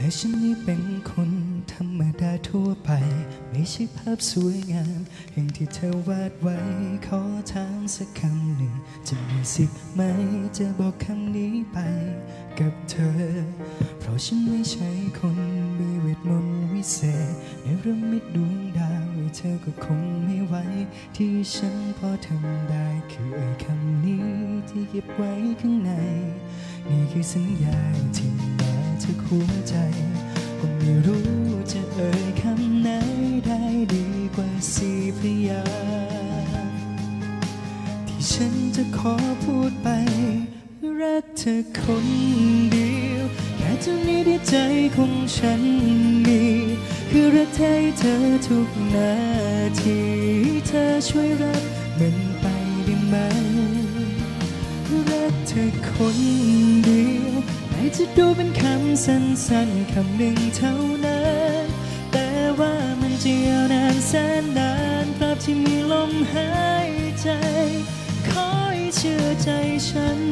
แต่ฉันนี่เป็นคนธรรมดาทั่วไปไม่ใช่ภาพสวยงามอย่างที่เธอวาดไว้ขอถามสักคำหนึ่งจะมีสิทธิ์ไหมจะบอกคำนี้ไปกับเธอเพราะฉันไม่ใช่คนมีเวทมนต์วิเศษในระมิดดวงดาวเธอก็คงไม่ไหวที่ฉันพอทำได้คือคำนี้ที่เก็บไว้ข้างในนี่คือสัญญาที่มาจากหัวใจก็ไม่รู้จะเอ่ยคำไหนได้ดีกว่าสี่พยางค์ที่ฉันจะขอพูดไปรักเธอคนเดียวแค่เท่านี้ที่ใจของฉันมีคือรักเธอทุกนาทีเธอช่วยรับมันไปได้ไหมรักเธอคนเดียวแม้จะดูเป็นคำสั้นๆคำหนึ่งเท่านั้นแต่ว่ามันจะยาวนานแสนนานตราบที่มีลมหายใจขอให้เชื่อใจฉัน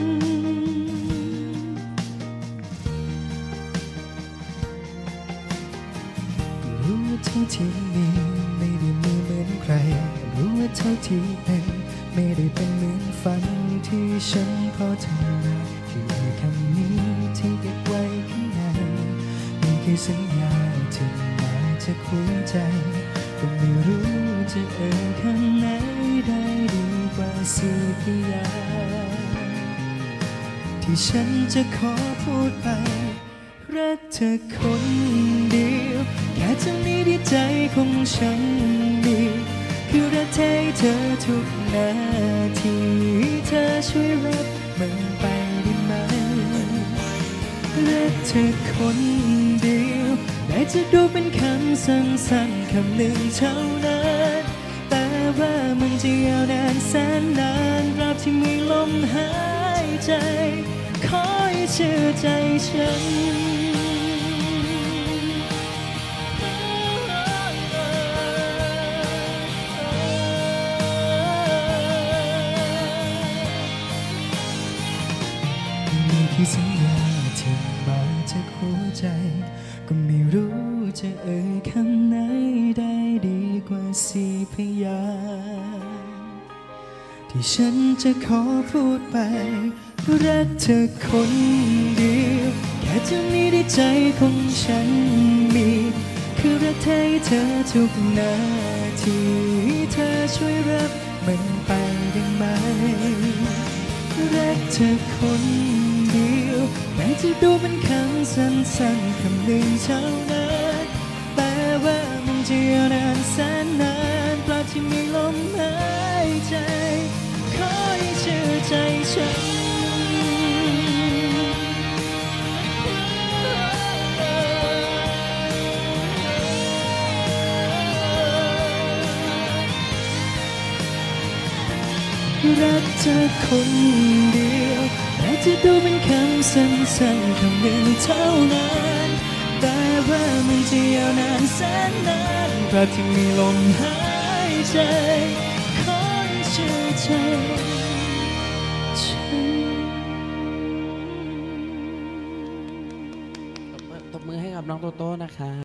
รู้ว่าเท่าที่มีไม่ได้มีเหมือนใครรู้ว่าเท่าที่เป็นไม่ได้เป็นเหมือนฝันที่ฉันพอทำได้คือคำนี้ที่เก็บไว้ข้างในนี่คือสัญญาที่มาจากหัวใจก็ไม่รู้จะเอ่ยคำไหนได้ดีกว่าสี่พยางค์ที่ฉันจะขอพูดไปรักเธอคนเดียวแค่เท่านี้ที่ใจของฉันมีคือรักเธอทุกนาทีเธอช่วยรับมันไปได้ไหมรักเธอคนเดียวแม้จะดูเป็นคำสั้นๆคำหนึ่งเท่านั้นแต่ว่ามันจะยาวนานแสนนานตราบที่มีลมหายใจขอให้เชื่อใจฉันที่สัญญาที่มาจากหัวใจก็ไม่รู้จะเอ่ยคำไหนได้ดีกว่าสี่พยางค์ที่ฉันจะขอพูดไปรักเธอคนเดียวแค่เท่านี้ที่ใจของฉันมีคือรักเธอทุกนาทีเธอช่วยรับมันไปได้ไหมรักเธอคนเดียวแม้จะดูเป็นคำสั้นๆคำหนึ่งเท่านั้นแต่ว่ามันจะยาวนานแสนนานตราบที่มีลมหายใจขอให้เชื่อใจฉันรักเธอคนเดียวแม้จะดูเป็นคำสั้นๆคำหนึ่งเท่านั้นแต่ว่ามันจะยาวนานแสนนานตราบที่มีลมหายใจขอให้เชื่อใจฉันตบมือให้กับน้องโตโต้นะคะ